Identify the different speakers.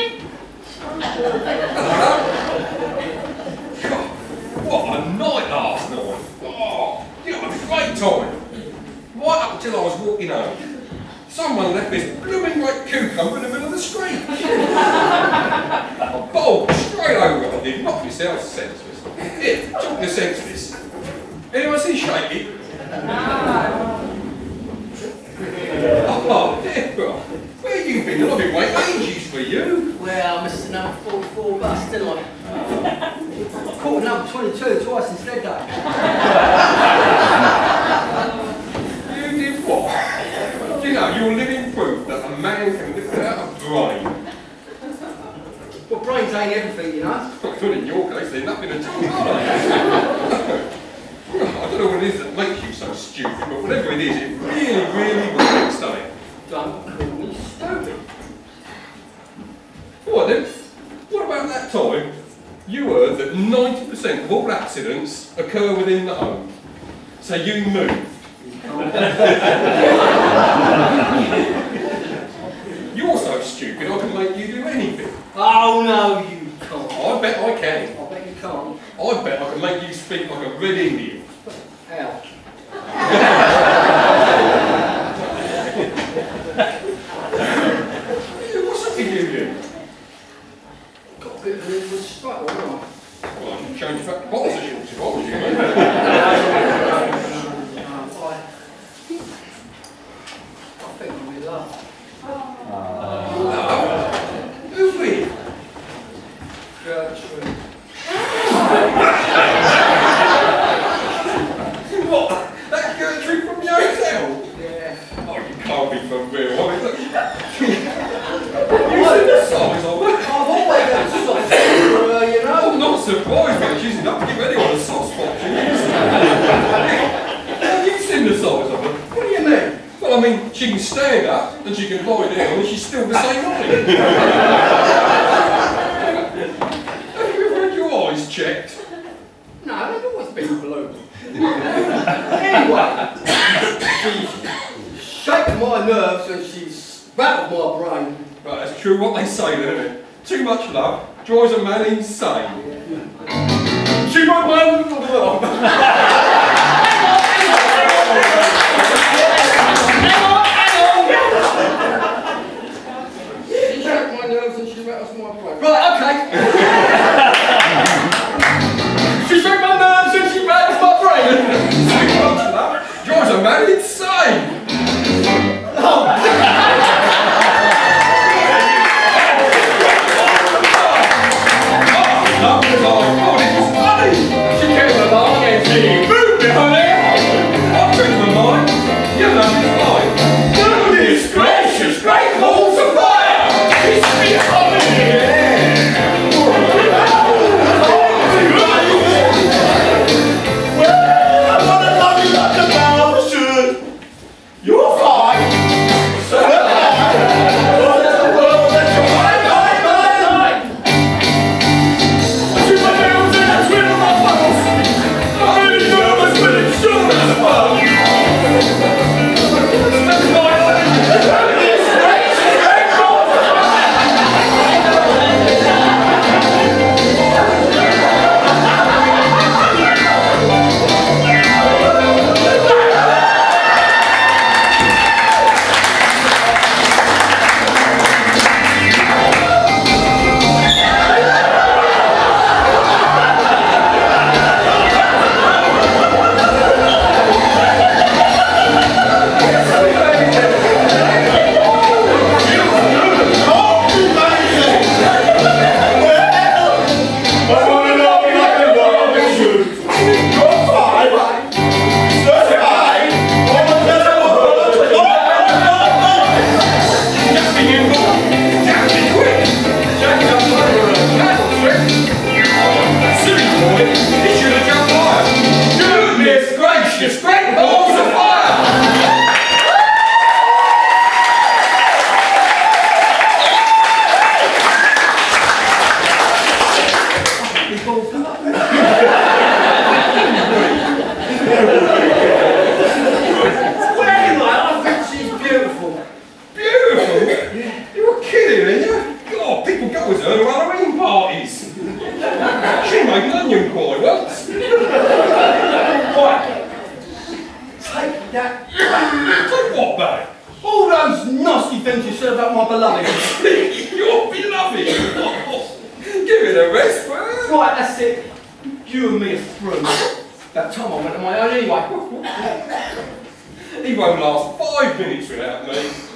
Speaker 1: God, what a night last night. Oh, you know, a great time. Right up until I was walking home. Someone left this blooming great cucumber in the middle of the street. I bowled straight over it, I did. Knocked myself senseless. Here, talking to senseless. Anyone see Shaky? Oh, Deborah, where you been? I've been waiting ages for you.
Speaker 2: Well, I missed the number 44 bus, didn't I? Caught number 22 twice instead, though.
Speaker 1: You did what? You know, you're living proof that a man can live without a brain.
Speaker 2: Well, brains ain't everything, you know.
Speaker 1: Well, in your case, they're nothing at all, are they? I don't know what it is that makes you so stupid, but whatever it is, it really, really works, doesn't it?
Speaker 2: Don't call me stupid.
Speaker 1: What then? What about that time you heard that 90% of all accidents occur within the home? So you moved. You're so stupid I can make you do anything.
Speaker 2: Oh, no, you can't.
Speaker 1: I bet I can.
Speaker 2: I bet you can't.
Speaker 1: I bet I can make you speak like a red Indian.
Speaker 2: How?
Speaker 1: What's up with you then?
Speaker 2: Got a bit of an inward struggle, haven't I?
Speaker 1: Well, I should change back to bottles of shorts if I was you, mate.
Speaker 2: I think I'm in love.
Speaker 1: Who with?
Speaker 2: Gertrude.
Speaker 1: What? That Gertrude from the hotel?
Speaker 2: Yeah.
Speaker 1: Oh, you can't be for real. I mean, look. You see the size of her?
Speaker 2: I've always had a soft spot for her, you know.
Speaker 1: I'm not surprised that she's enough to give anyone a soft spot. She is. Have you seen the size of her?
Speaker 2: What do you mean?
Speaker 1: Well, I mean, she can stand up and she can lie down and she's still the same height. Have you ever had your eyes checked?
Speaker 2: No, they've always been blue. Anyway, she's shaken my nerves and she's rattled my brain.
Speaker 1: Right, that's true what they say then, isn't it? Too much love drives a man insane. She wrote my
Speaker 2: She shook my nerves and she rattles my brain. Right, okay.
Speaker 1: She shook my nerves and she rattles my brain. Too much love drives a man insane. Oh, it was funny! She came along and she moved me, honey! I changed my mind. You know it's fine. Goodness gracious, great balls of fire! It's me, honey!
Speaker 3: Well, I wanna love you like a man should.
Speaker 2: that.
Speaker 1: Take what back?
Speaker 2: All those nasty things you said about my beloved.
Speaker 1: Your beloved! Give it a rest first.
Speaker 2: Right, that's it. You and me are through. That time I went on my own anyway.
Speaker 1: He won't last 5 minutes without me.